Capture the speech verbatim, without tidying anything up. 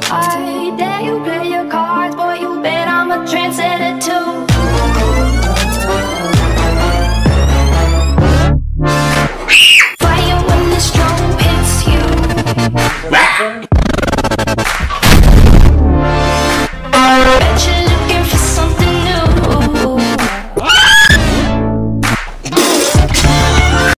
I dare you play your cards, boy, you bet I'm a trendsetter.